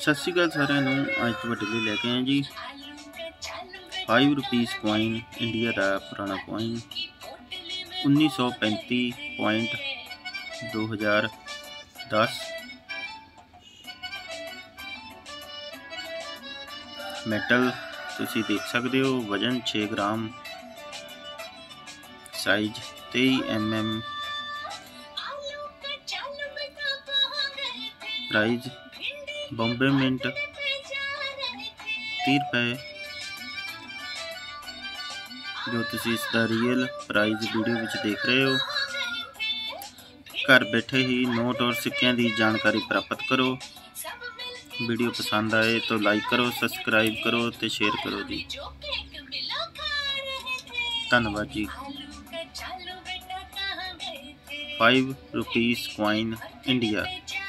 सत श्री अकाल सारिਆਂ ਨੂੰ ਅੱਜ ਤੁਹਾਡੇ ਲਈ ਲੈ ਕੇ ਆਏ जी 5 रुपीज़ कॉइन इंडिया का पुराना कॉइन 1935.2010 मैटल तुसी देख सकते हो। वजन 6 ग्राम, size 23 mm, price Bombay mint 30 रुपए। जो तुसी इसका रियल प्राइस वीडियो में देख रहे हो। घर बैठे ही नोट और सिक्कियां की जानकारी प्राप्त करो। वीडियो पसंद आए तो लाइक करो, सब्सक्राइब करो तो शेयर करो जी। धन्यवाद जी। 5 रुपीज़ कॉइन इंडिया।